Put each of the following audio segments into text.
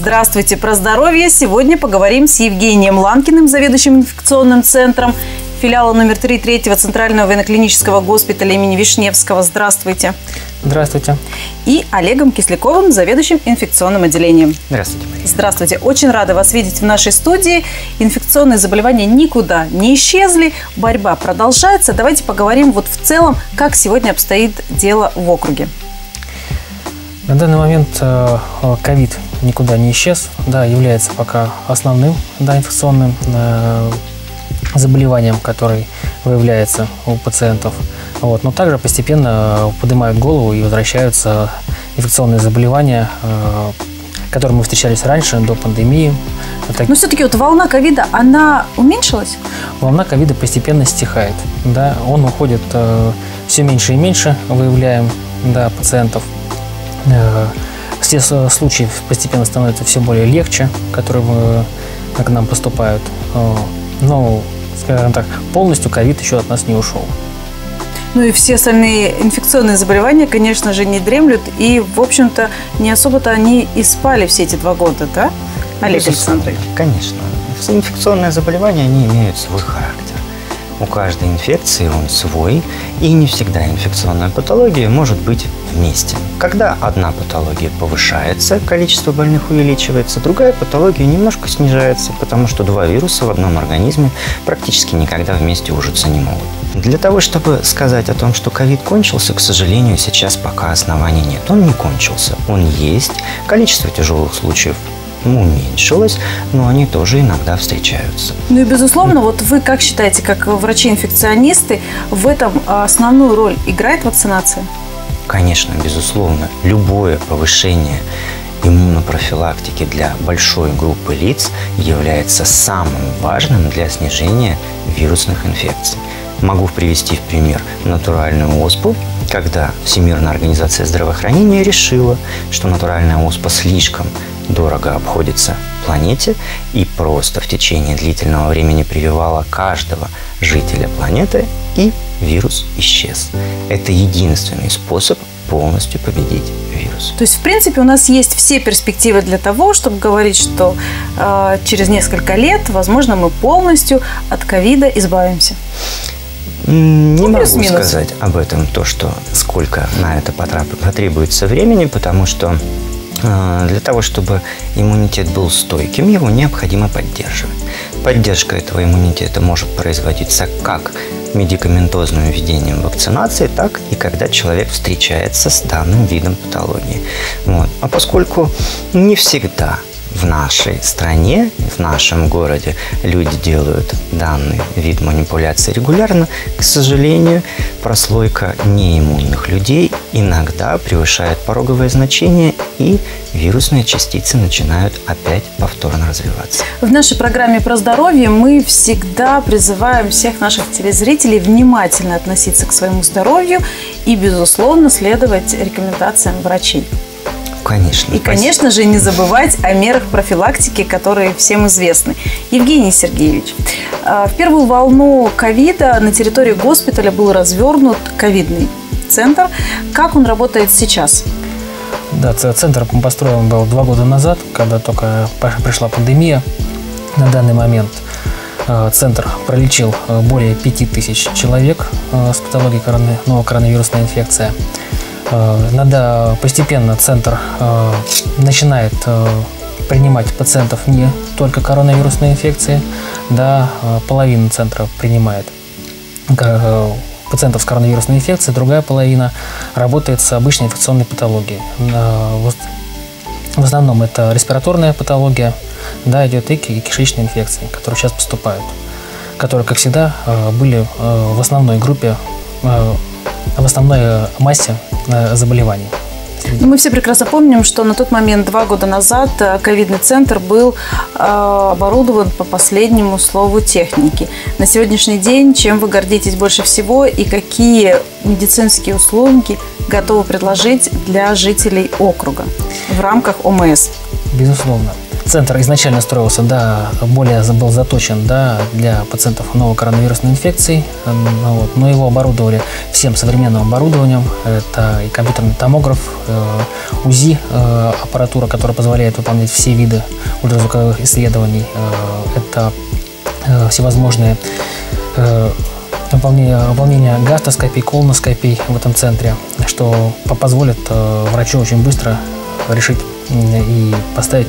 Здравствуйте! Про здоровье сегодня поговорим с Евгением Ланкиным, заведующим инфекционным центром филиала номер 3 Третьего Центрального военно-клинического госпиталя имени Вишневского. Здравствуйте! Здравствуйте! И Олегом Кисляковым, заведующим инфекционным отделением. Здравствуйте, Мария. Здравствуйте! Очень рада вас видеть в нашей студии. Инфекционные заболевания никуда не исчезли, борьба продолжается. Давайте поговорим вот в целом, как сегодня обстоит дело в округе. На данный момент ковид никуда не исчез, да, является пока основным, да, инфекционным заболеванием, который выявляется у пациентов. Вот. Но также постепенно поднимают голову и возвращаются инфекционные заболевания, которые мы встречались раньше, до пандемии. Но все-таки вот волна ковида, она уменьшилась? Волна ковида постепенно стихает. Да, он уходит все меньше и меньше, выявляем, да, пациентов. Все случаи постепенно становятся все более легче, которые к нам поступают. Но, скажем так, полностью ковид еще от нас не ушел. Ну и все остальные инфекционные заболевания, конечно же, не дремлют. И, в общем-то, не особо-то они и спали все эти 2 года, да, Олег Александрович? Конечно. Все инфекционные заболевания, они имеют свой характер. У каждой инфекции он свой, и не всегда инфекционная патология может быть вместе. Когда одна патология повышается, количество больных увеличивается, другая патология немножко снижается, потому что 2 вируса в одном организме практически никогда вместе ужиться не могут. Для того, чтобы сказать о том, что ковид кончился, к сожалению, сейчас пока оснований нет. Он не кончился, он есть, количество тяжелых случаев уменьшилось, но они тоже иногда встречаются. Ну и, безусловно, вот вы как считаете, как врачи-инфекционисты, в этом основную роль играет вакцинация? Конечно, безусловно. Любое повышение иммунопрофилактики для большой группы лиц является самым важным для снижения вирусных инфекций. Могу привести в пример натуральную оспу, когда Всемирная организация здравоохранения решила, что натуральная оспа слишком дорого обходится планете и просто в течение длительного времени прививала каждого жителя планеты, и вирус исчез. Это единственный способ полностью победить вирус. То есть, в принципе, у нас есть все перспективы для того, чтобы говорить, что через несколько лет, возможно, мы полностью от ковида избавимся. Не могу сказать об этом, сколько на это потребуется времени, потому что для того, чтобы иммунитет был стойким, его необходимо поддерживать. Поддержка этого иммунитета может производиться как медикаментозным введением вакцинации, так и когда человек встречается с данным видом патологии. Вот. А поскольку не всегда в нашей стране, в нашем городе люди делают данный вид манипуляции регулярно, к сожалению, прослойка неиммунных людей иногда превышает пороговое значение, и вирусные частицы начинают опять повторно развиваться. В нашей программе про здоровье мы всегда призываем всех наших телезрителей внимательно относиться к своему здоровью и, безусловно, следовать рекомендациям врачей. Конечно. И, конечно же, не забывать о мерах профилактики, которые всем известны. Евгений Сергеевич, в первую волну ковида на территории госпиталя был развернут ковидный центр. Как он работает сейчас? Да, центр построен был 2 года назад, когда только пришла пандемия. На данный момент центр пролечил более 5000 человек с патологией коронавирусной инфекции. Постепенно центр начинает принимать пациентов не только коронавирусной инфекции, да, половина центра принимает пациентов с коронавирусной инфекцией, другая половина работает с обычной инфекционной патологией. В основном это респираторная патология, да, идет и кишечные инфекции, которые сейчас поступают, которые, как всегда, были в основной группе, в основной массе заболеваний. Мы все прекрасно помним, что на тот момент, 2 года назад, ковидный центр был оборудован по последнему слову техники. На сегодняшний день чем вы гордитесь больше всего и какие медицинские услуги готовы предложить для жителей округа в рамках ОМС? Безусловно. Центр изначально строился, да, более был заточен, да, для пациентов новой коронавирусной инфекции, вот, но его оборудовали всем современным оборудованием. Это и компьютерный томограф, УЗИ, аппаратура, которая позволяет выполнять все виды ультразвуковых исследований. Это всевозможные выполнение гастроскопий, колоноскопий в этом центре, что позволит врачу очень быстро решить и поставить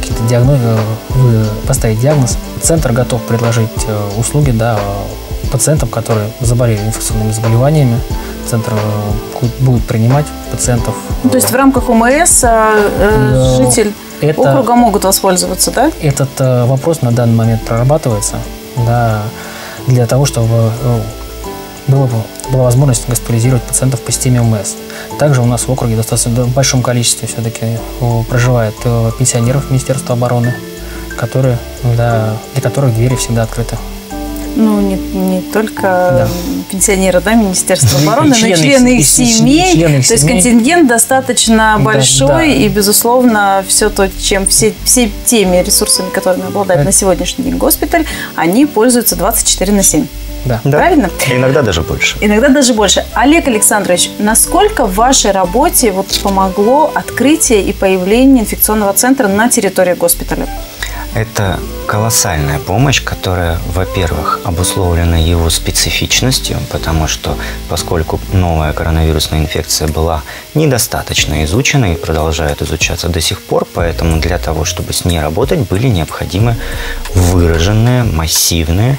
диагноз. Центр готов предложить услуги, да, пациентам, которые заболели инфекционными заболеваниями. Центр будет принимать пациентов. То есть в рамках ОМС житель округа могут воспользоваться, да? Этот вопрос на данный момент прорабатывается, да, для того, чтобы была возможность госпитализировать пациентов по системе ОМС. Также у нас в округе достаточно в большом количестве все-таки проживает пенсионеров Министерства обороны, которые, да, для которых двери всегда открыты. Ну, не только пенсионеры, да, Министерства обороны, но и члены их семей. То есть контингент достаточно большой, и, безусловно, все теми ресурсами, которыми обладает на сегодняшний день госпиталь, они пользуются 24/7. Да. Правильно? Иногда даже больше. Иногда даже больше. Олег Александрович, насколько в вашей работе помогло открытие и появление инфекционного центра на территории госпиталя? Это колоссальная помощь, которая, во-первых, обусловлена его специфичностью, потому что, поскольку новая коронавирусная инфекция была недостаточно изучена и продолжает изучаться до сих пор, поэтому для того, чтобы с ней работать, были необходимы выраженные, массивные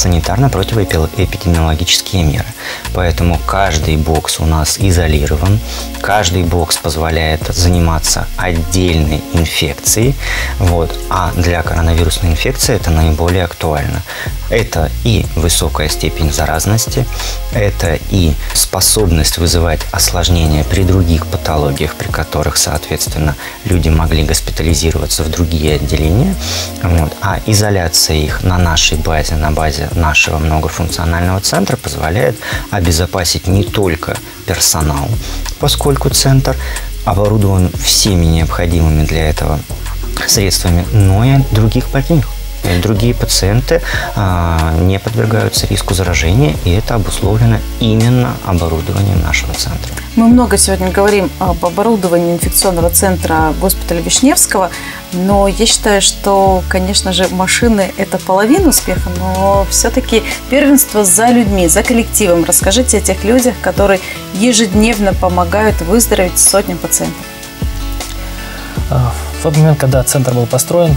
санитарно-противоэпидемиологические меры. Поэтому каждый бокс у нас изолирован, каждый бокс позволяет заниматься отдельной инфекцией, а для коронавирусной инфекции это наиболее актуально. Это и высокая степень заразности, это и способность вызывать осложнения при других патологиях, при которых, соответственно, люди могли госпитализироваться в другие отделения. А изоляция их на нашей базе, на базе нашего многофункционального центра позволяет обезопасить не только персонал, поскольку центр оборудован всеми необходимыми для этого средствами, но и других больных. Другие пациенты не подвергаются риску заражения, и это обусловлено именно оборудованием нашего центра. Мы много сегодня говорим об оборудовании инфекционного центра госпиталя Вишневского, но я считаю, что, конечно же, машины – это половина успеха, но все-таки первенство за людьми, за коллективом. Расскажите о тех людях, которые ежедневно помогают выздороветь сотням пациентов. В тот момент, когда центр был построен,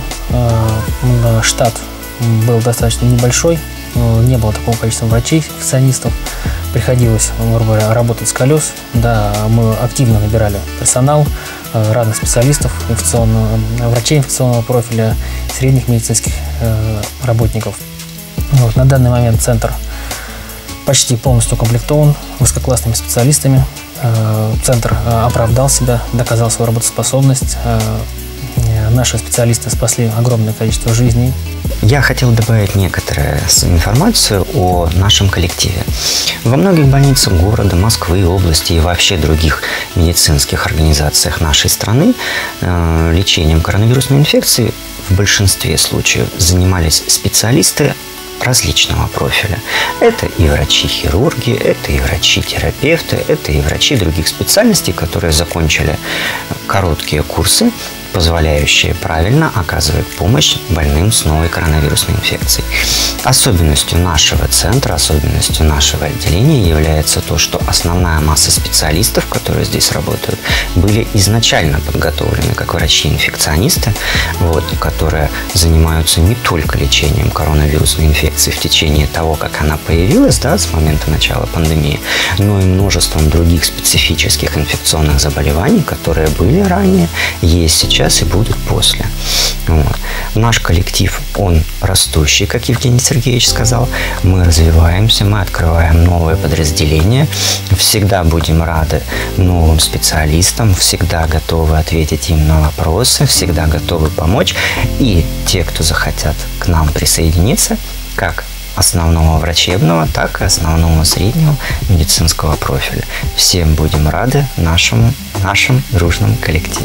штат был достаточно небольшой, не было такого количества врачей, инфекционистов, приходилось, грубо говоря, работать с колес. Да, мы активно набирали персонал, разных специалистов, врачей инфекционного профиля, средних медицинских работников. На данный момент центр почти полностью укомплектован высококлассными специалистами. Центр оправдал себя, доказал свою работоспособность. Наши специалисты спасли огромное количество жизней. Я хотел добавить некоторую информацию о нашем коллективе. Во многих больницах города, Москвы, области и вообще других медицинских организациях нашей страны лечением коронавирусной инфекции в большинстве случаев занимались специалисты различного профиля. Это и врачи-хирурги, это и врачи-терапевты, это и врачи других специальностей, которые закончили короткие курсы, позволяющие правильно оказывать помощь больным с новой коронавирусной инфекцией. Особенностью нашего центра, особенностью нашего отделения является то, что основная масса специалистов, которые здесь работают, были изначально подготовлены как врачи-инфекционисты, которые занимаются не только лечением коронавирусной инфекции в течение того, как она появилась, с момента начала пандемии, но и множеством других специфических инфекционных заболеваний, которые были ранее, есть сейчас и будут после. Наш коллектив, он растущий, как Евгений Сергеевич сказал. Мы развиваемся, мы открываем новые подразделения. Всегда будем рады новым специалистам, всегда готовы ответить им на вопросы, всегда готовы помочь. И те, кто захотят к нам присоединиться, как основного врачебного, так и основного среднего медицинского профиля. Всем будем рады в нашем дружном коллективе.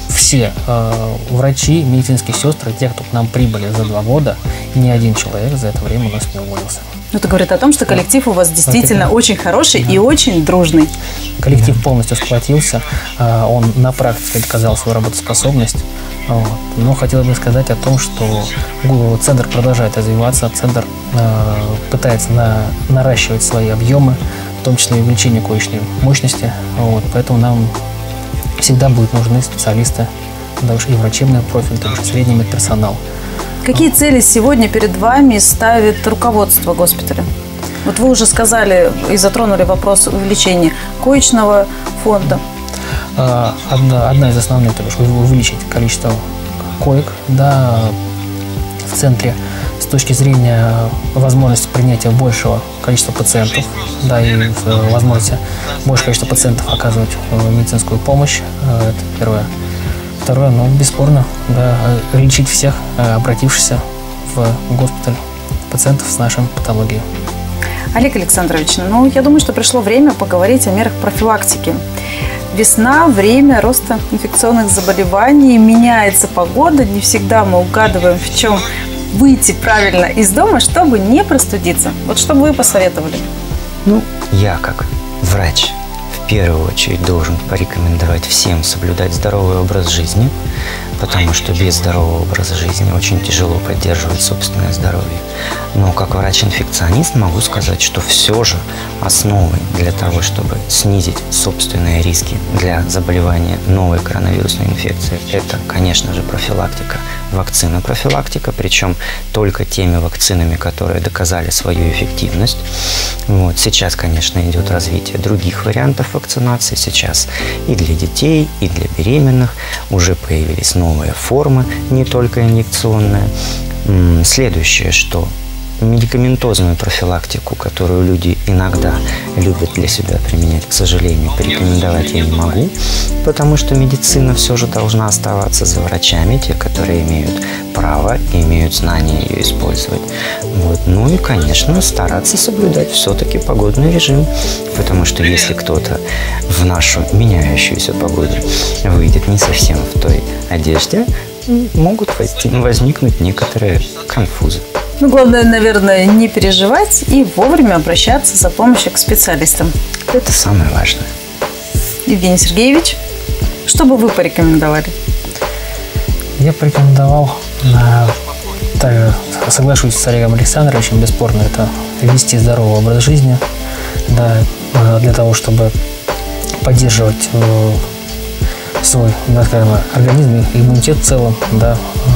все врачи, медицинские сестры, те, кто к нам прибыли за 2 года, ни один человек за это время у нас не уволился. Это говорит о том, что коллектив у вас действительно очень хороший и очень дружный. Коллектив полностью сплотился, он на практике доказал свою работоспособность. Но хотел бы сказать о том, что центр продолжает развиваться, центр пытается наращивать свои объемы, в том числе и увеличение коечной мощности. Поэтому нам всегда будут нужны специалисты, и врачебный профиль, также средний медперсонал. Какие цели сегодня перед вами ставит руководство госпиталя? Вот вы уже сказали и затронули вопрос увеличения коечного фонда. Одна из основных, то есть увеличить количество коек, да, в центре с точки зрения возможности принятия большего количества пациентов, да, и возможности большего количества пациентов оказывать медицинскую помощь. Это первое. Второе, бесспорно, да, лечить всех обратившихся в госпиталь пациентов с нашей патологией. Олег Александрович, я думаю, что пришло время поговорить о мерах профилактики. Весна – время роста инфекционных заболеваний, меняется погода, не всегда мы угадываем, в чем выйти правильно из дома, чтобы не простудиться. Вот что бы вы посоветовали? Я как врач в первую очередь должен порекомендовать всем соблюдать здоровый образ жизни, потому что без здорового образа жизни очень тяжело поддерживать собственное здоровье. Но как врач-инфекционист могу сказать, что все же основой для того, чтобы снизить собственные риски для заболевания новой коронавирусной инфекцией, это, конечно же, профилактика. Вакцина-профилактика, причем только теми вакцинами, которые доказали свою эффективность. Сейчас, конечно, идет развитие других вариантов вакцинации. Сейчас и для детей, и для беременных уже появились новые формы, не только инъекционные. Следующее, что медикаментозную профилактику, которую люди иногда любят для себя применять, к сожалению, порекомендовать я не могу, потому что медицина все же должна оставаться за врачами, те, которые имеют право и имеют знания ее использовать. И, конечно, стараться соблюдать все-таки погодный режим, потому что если кто-то в нашу меняющуюся погоду выйдет не совсем в той одежде, могут возникнуть некоторые конфузы. Главное, наверное, не переживать и вовремя обращаться за помощью к специалистам. Это самое важное. Евгений Сергеевич, что бы вы порекомендовали? Я порекомендовал, соглашусь с Олегом Александровичем, бесспорно, это вести здоровый образ жизни, да, для того, чтобы поддерживать свой, скажем, организм, иммунитет в целом, да.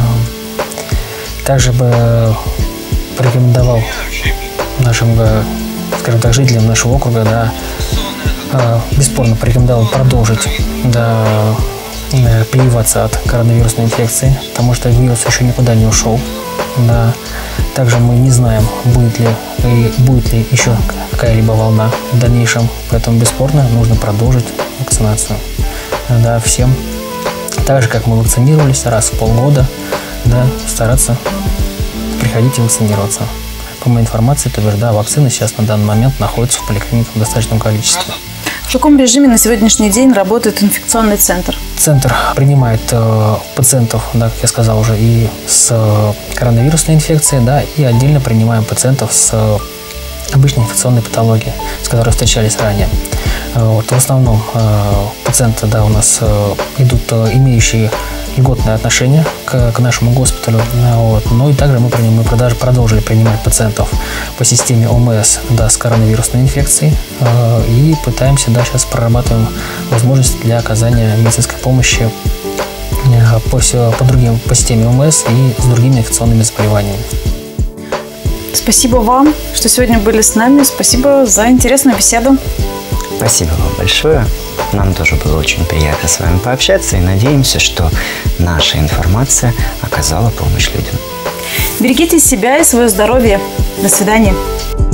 Также бы порекомендовал нашим, скажем так, жителям нашего округа, да, бесспорно порекомендовал продолжить, да, прививаться от коронавирусной инфекции, потому что вирус еще никуда не ушел. Да. Также мы не знаем, будет ли еще какая-либо волна в дальнейшем, поэтому бесспорно нужно продолжить вакцинацию. Да, всем. Так же, как мы вакцинировались раз в полгода, да, стараться приходить и вакцинироваться. По моей информации, то бишь, да, вакцины сейчас на данный момент находятся в поликлиниках в достаточном количестве. В каком режиме на сегодняшний день работает инфекционный центр? Центр принимает пациентов, да, как я сказал уже, и с коронавирусной инфекцией, да, и отдельно принимаем пациентов с обычной инфекционной патологией, с которой встречались ранее. В основном пациенты, да, у нас идут имеющие льготное отношение к нашему госпиталю. Но и также мы продолжили принимать пациентов по системе ОМС, да, с коронавирусной инфекцией и пытаемся, да, сейчас прорабатываем возможности для оказания медицинской помощи по системе ОМС и с другими инфекционными заболеваниями. Спасибо вам, что сегодня были с нами. Спасибо за интересную беседу. Спасибо вам большое. Нам тоже было очень приятно с вами пообщаться и надеемся, что наша информация оказала помощь людям. Берегите себя и свое здоровье. До свидания.